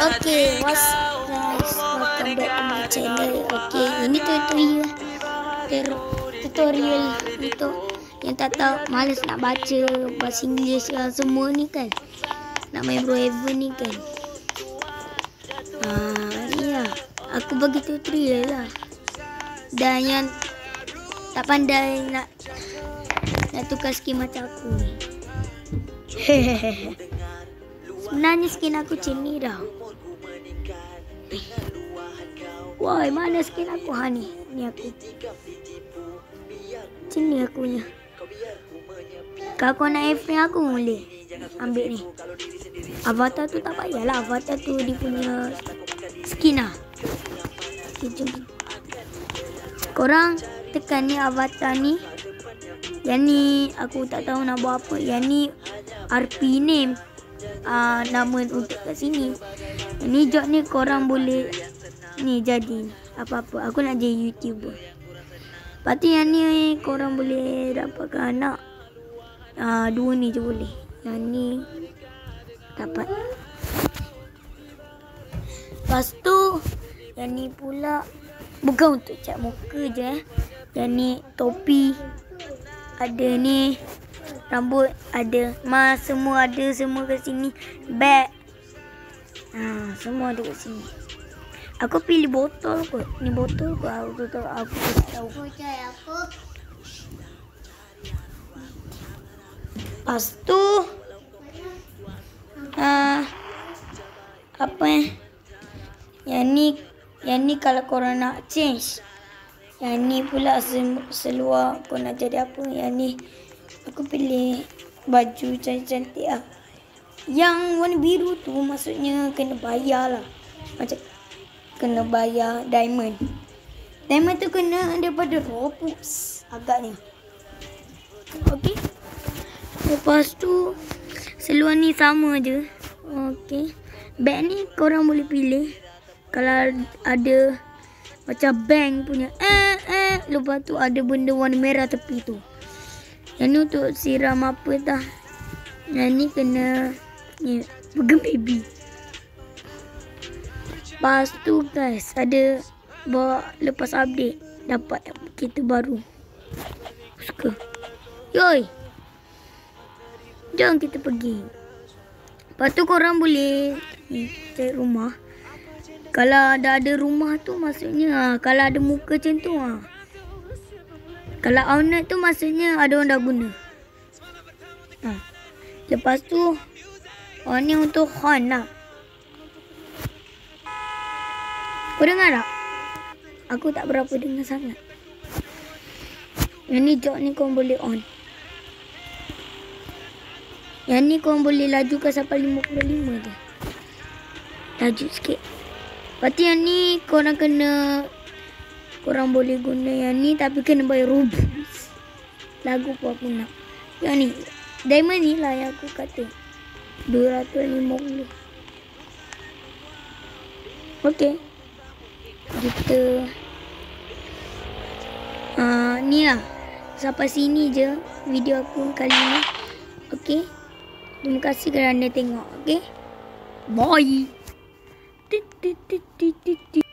Okay, what's guys? Welcome back to my channel. Okay, ini tutorial untuk yang tak tahu, malas nak baca bahasa Inggeris semua ni kan. Nak main Bro Heaven ni kan. Ni lah. Aku bagi tutorial lah. Dan yang tak pandai nak tukar skin macam aku ni. Sebenarnya skin aku macam ni dah. Woi, mana skin aku? Ni. Ni aku. Macam ni akunya. Kalau kau nak F-ring aku boleh ambil ni. Avatar tu tak payahlah. Avatar tu dia punya skin lah. Okay, jom. Korang tekan ni avatar ni. Yang ni aku tak tahu nak buat apa. Yang ni RP name. Nama untuk kat sini. Ni job ni korang boleh ni jadi apa-apa. Aku nak jadi YouTuber. Lepas tu yang ni korang boleh dapatkan anak. Dua ni je boleh. Yang ni dapat. Lepas tu yang ni pula bukan untuk cat muka je. Yang ni topi. Ada ni rambut, ada mask, semua ada semua kat sini. Bag. Semua ada kat sini. Aku pilih botol kot. Ni botol kot. Aku tak tahu. Lepas tu apa yang ni kalau korang nak change. Yang ni pula seluar kau nak jadi apa. Yang ni aku pilih baju cantik-cantik lah. Yang warna biru tu maksudnya kena bayar lah. Macam kena bayar diamond. Diamond tu kena daripada Robux agaknya. Okey. Lepas tu seluar ni sama je. Okey. Bag ni korang boleh pilih. Kalau ada macam bank punya. Lepas tu ada benda warna merah tepi tu. Yang ni untuk siram apa dah. Yang ni kena ni pegang baby. Lepas tu guys, ada bawa lepas update dapat kereta baru. Suka. Yoi. Jom kita pergi. Lepas tu korang boleh cari rumah. Kalau dah ada rumah tu maksudnya kalau ada muka macam tu Kalau owner tu maksudnya ada orang dah guna. Lepas tu ni untuk horn lah. Kau dengar tak? Aku tak berapa dengar sangat. Yang ni jok ni kau boleh on. Yang ni kau boleh lajukan sampai 55 je. Laju sikit. Lepas tu yang ni korang boleh guna yang ni tapi kena bayar Robux. Lagu pun aku nak. Yang ni diamond ni lah yang aku kata 250. Okey. Kita ni lah. Sampai sini je video aku kali ni. Okey. Terima kasih kerana tengok. Okey. Bye.